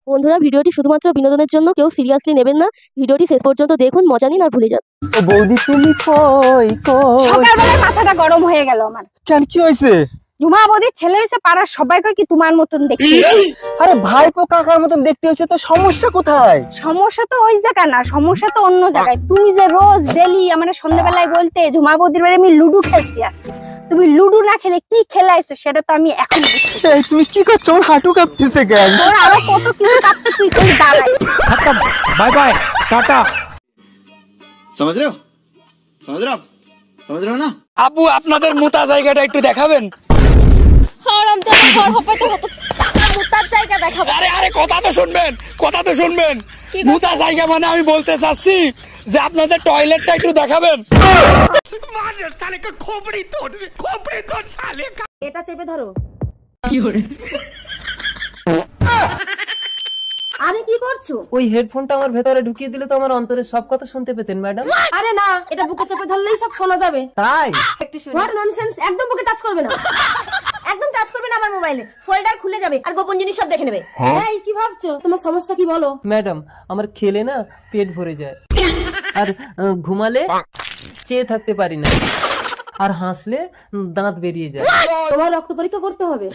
বন্ধুরা, ভিডিওটি শুধুমাত্র বিনোদনের জন্য, কেউ সিরিয়াসলি নেবেন না। ভিডিওটি শেষ পর্যন্ত দেখুন, মজা নিন আর ভুলে যান। ও বৌদি, তুমি কই কই? সকালবেলায় মাথাটা গরম হয়ে গেল আমার। কেন, কি হয়েছে? ঝুমা বৌদির ছেলে হয়েছে, পাড়ার সবাই কয় কি তোমার মতন দেখতে। আরে ভাইপো কাকার মতন দেখতে হয়েছে, তো সমস্যা কোথায়? সমস্যা তো ওই জায়গা না, সমস্যা তো অন্য জায়গায়। তুমি যে রোজ ডেলি আমার সন্ধ্যাবেলায় বলতে ঝুমা বৌদির বাড়ি আমি লুডু খেলতে আসছি, তুমি লুডু না খেলে কি খেলাইছো সেটা তো আমি এখন বুঝছি। এই তুমি কি করছো? ওর হাঁটু কাঁপতেছে কেন? তোর আরো কত কিছু কাঁপতে, তুই খালি দাঁড়াই। বাই বাই, টাটা। समझ रहे हो समझ रहे हो ना? আপু, আপনাদের মুতা জায়গাটা একটু দেখাবেন? মুতার জায়গা দেখাবো। আরে আরে, কথা তো শুনবেন। মুতা জায়গা মানে আমি বলতে চাচ্ছি যে আপনাদের টয়লেটটা একটু দেখাবেন। এটা চেপে ধরো। আরে কি করছো? ওই হেডফোনটা আমার ভেতরে ঢুকিয়ে দিলে তো আমার অন্তরের সব কথা শুনতে পেতেন ম্যাডাম। আরে না, এটা বুকে চেপে ধরলেই সব শোনা যাবে। তাই? একটু শুনি। What nonsense! একদম বুকে টাচ করবে না, একদম টাচ করবে না আমার মোবাইলে। ফোল্ডার খুলে যাবে আর গোপন জিনিস সব দেখে নেবে। এই কি ভাবছো? তোমার সমস্যা কি বলো? ম্যাডাম, আমার খেলে না পেট ভরে যায়, আর ঘুমালে চেয়ে থাকতে পারি না, আর হাসলে দাঁত বেরিয়ে যায়। তোমার রক্ত পরীক্ষা করতে হবে।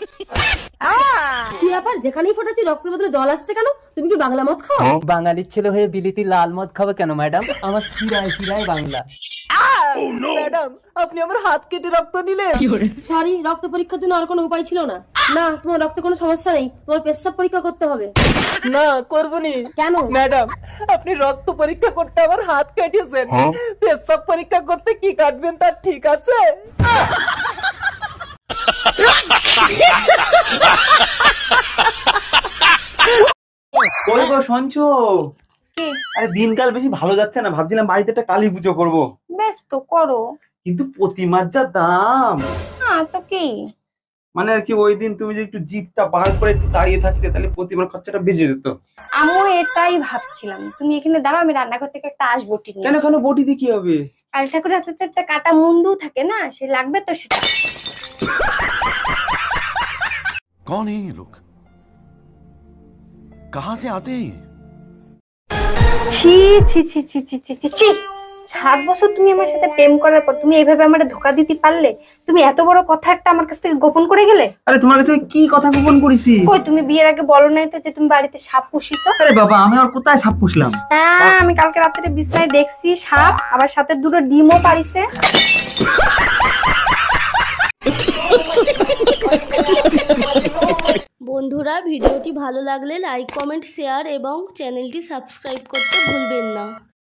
কি ব্যাপার, যেখানেই ফোটাচ্ছি রক্তের বদলে জল আসছে কেন? তুমি কি বাংলা মদ খাও? বাঙালির ছেলে হয়ে বিলিতি লাল মদ খাবে কেন ম্যাডাম? আমার শিরায় শিরায় বাংলা। ম্যাডাম, আপনি আমার হাত কেটে রক্ত নিলেন। সরি, রক্ত পরীক্ষার জন্য আর কোনো উপায় ছিল না। না, তোমার রক্তে কোনো সমস্যা নেই, তোমার পেশাব পরীক্ষা করতে হবে। না, করবনি। কেন? ম্যাডাম, আপনি রক্ত পরীক্ষা করতে আমার হাত কেটেছেন, পেশাব পরীক্ষা করতে কি কাটবেন তার ঠিক আছে? ওই গো শুনছো? আরে দিনকাল বেশি ভালো যাচ্ছে না, ভাবছিলাম বাড়িতে একটা কালী পুজো করবো, বেশ তো করো, কিন্তু প্রতিমার যা দাম। হ্যাঁ তো কি মানে আর কি, ওই দিন তুমি যে একটু জিপটা বার করে একটু দাঁড়িয়ে থাকতে, তাহলে প্রতিমার খরচাটা বেঁচে যেত। আমিও এটাই ভাবছিলাম। তুমি এখানে দাঁড়াও, আমি রান্নাঘর থেকে একটা আসবটি নিয়ে। কেন কেন, বটি দিয়ে কি হবে? কালী ঠাকুরের হাতে তো একটা কাটা মুন্ডু থাকে না, সে লাগবে তো সেটা। कौन है ये लोग? कहां से आते हैं? ছি ছি ছি ছি ছি ছি ছি ছি 7 বছর তুমি আমার সাথে প্রেম করার পর তুমি এইভাবে আমারে ধোকা দিতে পারলে? তুমি এত বড় কথা একটা আমার কাছ থেকে গোপন করে গেলে। আরে তোমার কাছে আমি কি কথা গোপন করেছি? কই, তুমি বিয়ের আগে বলো নাই তো যে তুমি বাড়িতে সাপ পুষিছো? আরে বাবা, আমি আর কোথায় সাপ পুষলাম? হ্যাঁ, আমি কালকে রাতে বিছনায় দেখছি সাপ, আবার সাথে দুটো ডিমও পারিছে। বন্ধুরা, ভিডিওটি ভালো লাগলে লাইক, কমেন্ট, শেয়ার এবং চ্যানেলটি সাবস্ক্রাইব করতে ভুলবেন না।